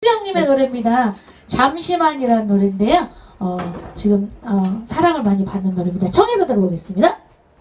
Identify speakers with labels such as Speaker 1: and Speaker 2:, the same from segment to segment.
Speaker 1: 성지영님의 노래입니다. 잠시만이라는 노래인데요. 지금 사랑을 많이 받는 노래입니다. 청해서 들어보겠습니다.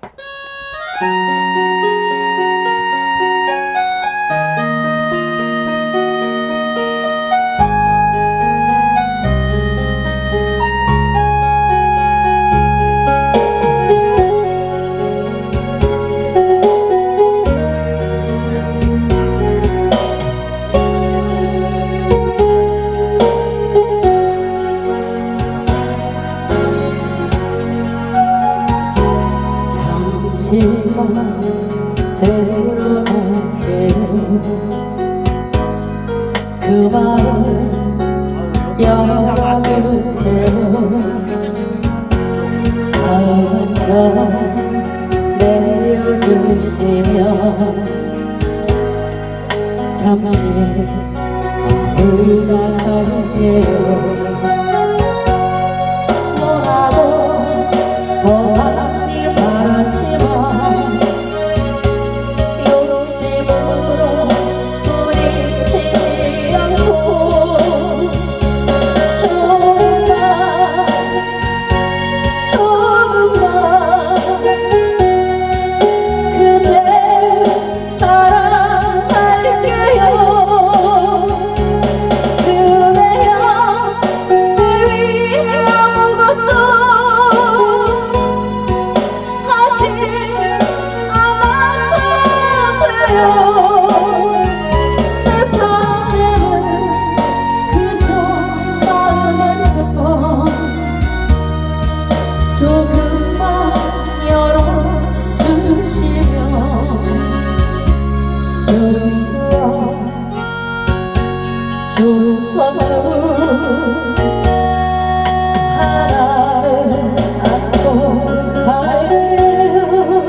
Speaker 2: 들어갈게요. 그 마음 열어주세요. 마음은 좀 내려주시면 잠시 올라갈게요. 뭐라도 더 많이 바라지만 욕심으로 부딪히지 않고 조금만 그대 사랑할게요. 그대여 날 위해 아무것도 하지 않아도 돼요. 내 바람은 그저 마음만 걷고 조금만 열어주시면 좋은 선물 하나를 안고 갈게요.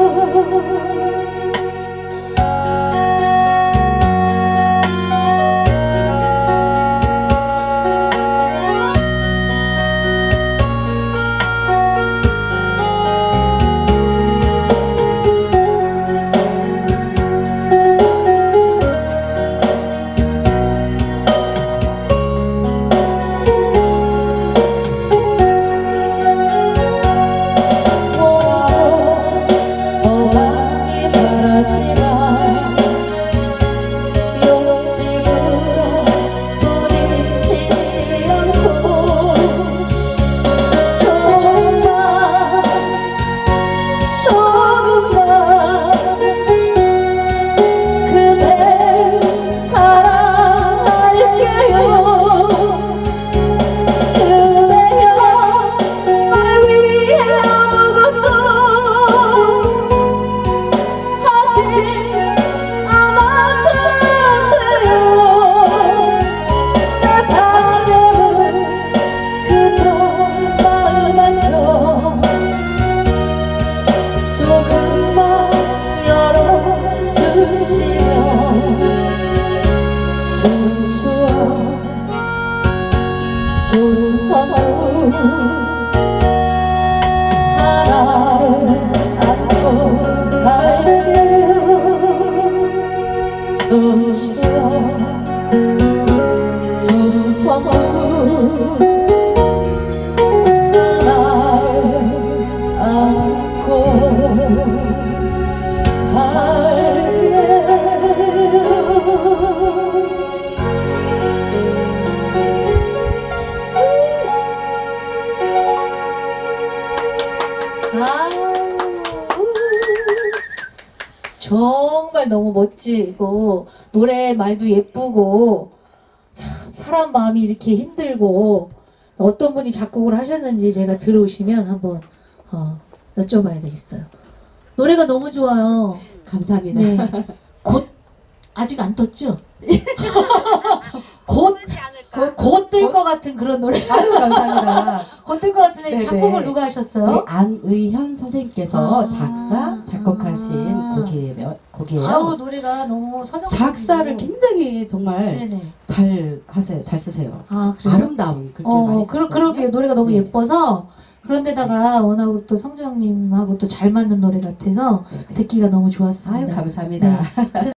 Speaker 2: 좋은 선물 하나를 안고 갈게요. 좋은 선물 하나를 안고 갈게요.
Speaker 1: 정말 너무 멋지고 노래 말도 예쁘고 참 사람 마음이 이렇게 힘들고 어떤 분이 작곡을 하셨는지 제가 들어오시면 한번 여쭤봐야 되겠어요. 노래가 너무 좋아요.
Speaker 2: 감사합니다.
Speaker 1: 네. 곧 아직 안 떴죠? 곧 뜰 것 같은 그런 노래.
Speaker 2: 아유, 감사합니다.
Speaker 1: 곧 뜰 것 같은데
Speaker 2: 네네.
Speaker 1: 작곡을 누가 하셨어요?
Speaker 2: 우리 안의현 선생님께서
Speaker 1: 아,
Speaker 2: 작곡하신 곡이에요.
Speaker 1: 아우 노래가 너무 서정.
Speaker 2: 작사를 굉장히 정말
Speaker 1: 네네.
Speaker 2: 잘 하세요. 잘 쓰세요.
Speaker 1: 아 그래요?
Speaker 2: 아름다운 글귀를 많이 쓰시거든요.
Speaker 1: 그러게요. 노래가 너무
Speaker 2: 네.
Speaker 1: 예뻐서 그런데다가 워낙 또 성정님하고 또 잘 맞는 노래 같아서
Speaker 2: 네네.
Speaker 1: 듣기가 너무 좋았습니다.
Speaker 2: 아유, 감사합니다.
Speaker 1: 네.